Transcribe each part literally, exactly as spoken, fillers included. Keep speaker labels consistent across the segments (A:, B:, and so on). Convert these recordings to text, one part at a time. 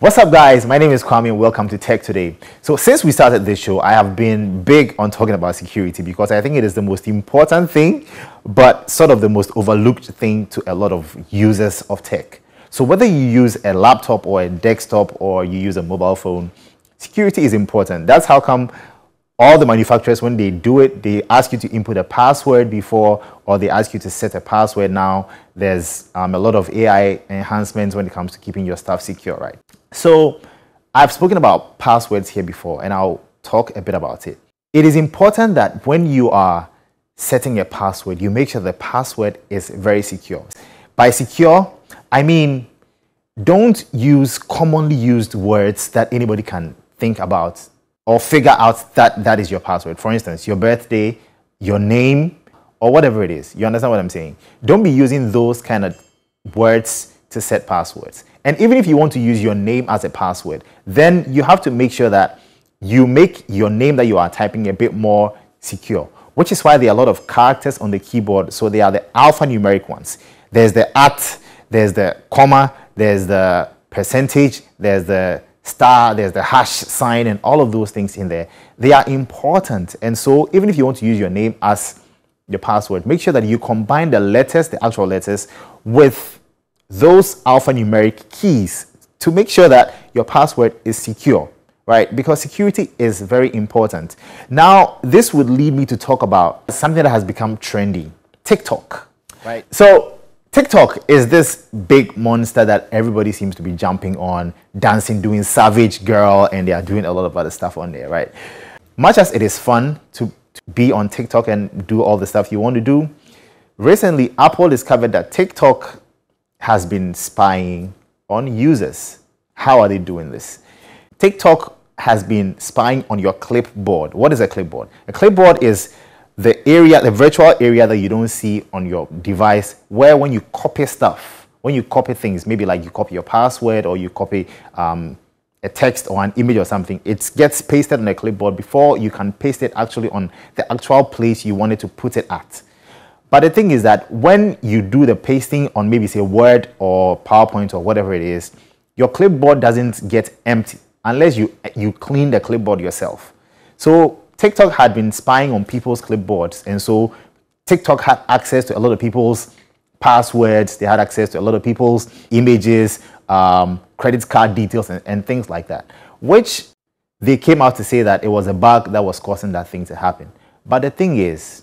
A: What's up, guys? My name is Kwame and welcome to Tech Today. So since we started this show, I have been big on talking about security because I think it is the most important thing, but sort of the most overlooked thing to a lot of users of tech. So whether you use a laptop or a desktop or you use a mobile phone, security is important. That's how come all the manufacturers, when they do it, they ask you to input a password before, or they ask you to set a password now. There's um, a lot of A I enhancements when it comes to keeping your stuff secure, right? So I've spoken about passwords here before, and I'll talk a bit about it. It is important that when you are setting a password, you make sure the password is very secure. By secure, I mean, don't use commonly used words that anybody can think about or figure out that that is your password. For instance, your birthday, your name, or whatever it is. You understand what I'm saying? Don't be using those kind of words to set passwords. And even if you want to use your name as a password, then you have to make sure that you make your name that you are typing a bit more secure, which is why there are a lot of characters on the keyboard. So they are the alphanumeric ones. There's the at, there's the comma, there's the percentage, there's the star, there's the hash sign, and all of those things in there. They are important. And so even if you want to use your name as your password, make sure that you combine the letters, the actual letters, with those alphanumeric keys to make sure that your password is secure, right? Because security is very important. Now, this would lead me to talk about something that has become trendy, TikTok, right? So TikTok is this big monster that everybody seems to be jumping on, dancing, doing savage girl, and they are doing a lot of other stuff on there, right? Much as it is fun to, to be on TikTok and do all the stuff you want to do, recently Apple discovered that TikTok has been spying on users. How are they doing this? TikTok has been spying on your clipboard. What is a clipboard? A clipboard is the area, the virtual area that you don't see on your device, where when you copy stuff, when you copy things, maybe like you copy your password or you copy um, a text or an image or something, it gets pasted on a clipboard before you can paste it actually on the actual place you wanted to put it at. But the thing is that when you do the pasting on maybe say Word or PowerPoint or whatever it is, your clipboard doesn't get empty unless you, you clean the clipboard yourself. So TikTok had been spying on people's clipboards, and so TikTok had access to a lot of people's passwords, they had access to a lot of people's images, um, credit card details, and, and things like that, which they came out to say that it was a bug that was causing that thing to happen. But the thing is,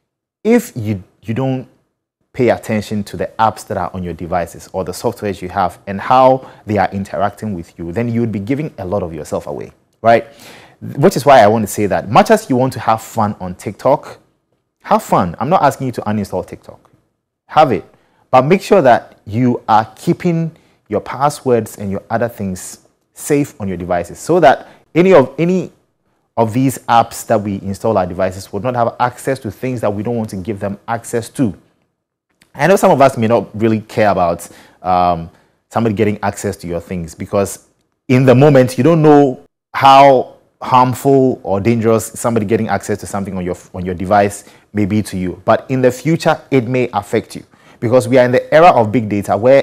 A: if you, you don't pay attention to the apps that are on your devices or the softwares you have and how they are interacting with you, then you would be giving a lot of yourself away, right? Which is why I want to say that much as you want to have fun on TikTok, have fun. I'm not asking you to uninstall TikTok. Have it. But make sure that you are keeping your passwords and your other things safe on your devices so that any of any of these apps that we install our devices would not have access to things that we don't want to give them access to. I know some of us may not really care about um, somebody getting access to your things because in the moment you don't know how harmful or dangerous somebody getting access to something on your on your device may be to you, but in the future it may affect you because we are in the era of big data where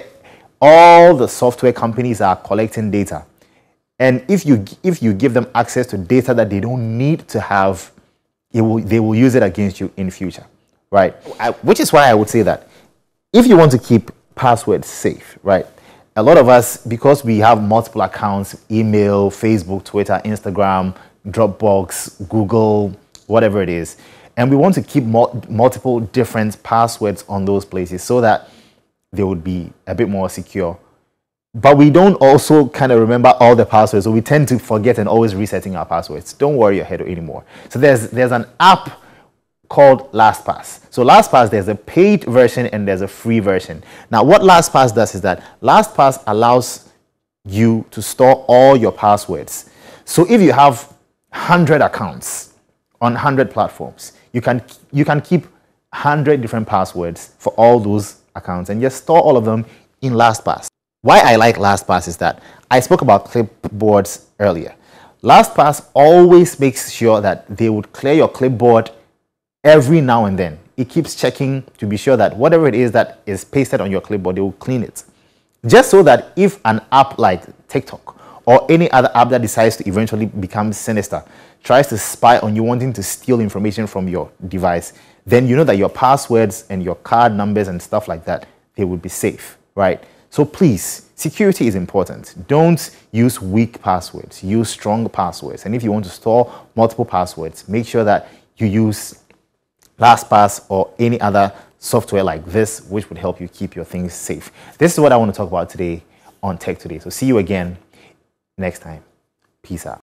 A: all the software companies are collecting data, and if you if you give them access to data that they don't need to have, it will they will use it against you in future, right? I, which is why I would say that if you want to keep passwords safe, right? A lot of us, because we have multiple accounts, email, Facebook, Twitter, Instagram, Dropbox, Google, whatever it is, and we want to keep mul multiple different passwords on those places so that they would be a bit more secure. But we don't also kind of remember all the passwords, so we tend to forget and always resetting our passwords. Don't worry your head anymore. So there's, there's an app called LastPass. So LastPass, there's a paid version and there's a free version. Now what LastPass does is that LastPass allows you to store all your passwords. So if you have one hundred accounts on one hundred platforms, you can you can keep one hundred different passwords for all those accounts and just store all of them in LastPass. Why I like LastPass is that I spoke about clipboards earlier. LastPass always makes sure that they would clear your clipboard every now and then. It keeps checking to be sure that whatever it is that is pasted on your clipboard, they will clean it. Just so that if an app like TikTok or any other app that decides to eventually become sinister, tries to spy on you, wanting to steal information from your device, then you know that your passwords and your card numbers and stuff like that, they would be safe, right? So please, security is important. Don't use weak passwords. Use strong passwords. And if you want to store multiple passwords, make sure that you use LastPass or any other software like this, which would help you keep your things safe. This is what I want to talk about today on Tech Today. So see you again next time. Peace out.